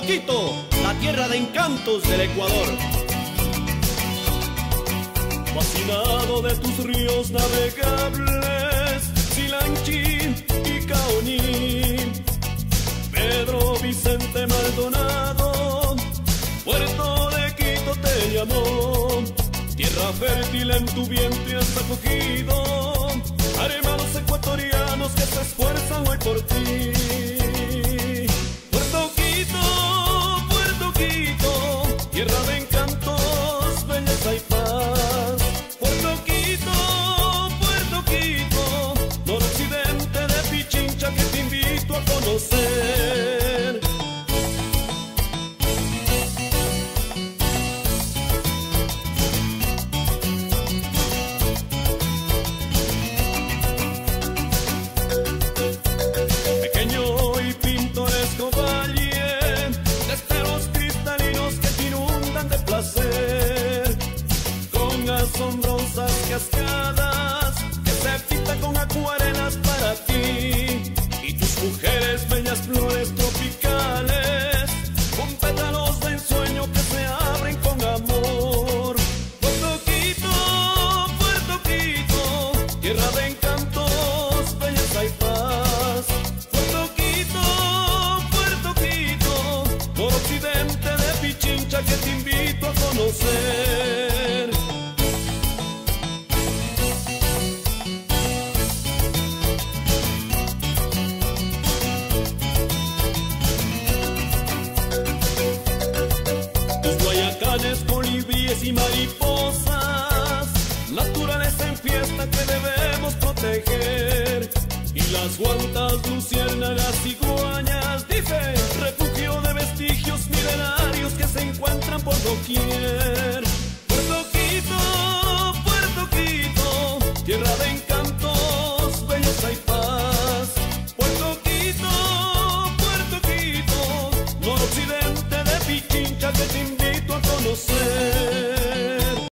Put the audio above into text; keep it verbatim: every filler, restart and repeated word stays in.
Quito, la tierra de encantos del Ecuador. Fascinado de tus ríos navegables, Silanchín y Caoní, Pedro Vicente Maldonado, Puerto de Quito te llamó. Tierra fértil en tu vientre has acogido, hermanos ecuatorianos que se esfuerzan hoy por ti. Puerto Quito, Puerto Quito, tierra de encantos, belleza y paz. Puerto Quito, Puerto Quito, noroccidente de Pichincha que te invito a conocer. Pequeño y pintoresco valle, de esteros cristalinos que te inundan de placer, con asombrosas cascadas que se pintan con acuarelas para ti, y tus mujeres bellas flores tropicales, con pétalos de ensueño que se abren con amor. Puerto Quito, Puerto Quito, tierra de encantos, belleza y paz. Puerto Quito, Puerto Quito, noroccidente de Pichincha que te invito a conocer. Tus guayacanes, colibríes y mariposas, naturaleza en fiesta que debemos proteger. Y las guantas, luciérnagas y guañas, dice, refugio de vestigios milenarios que se encuentran por doquier.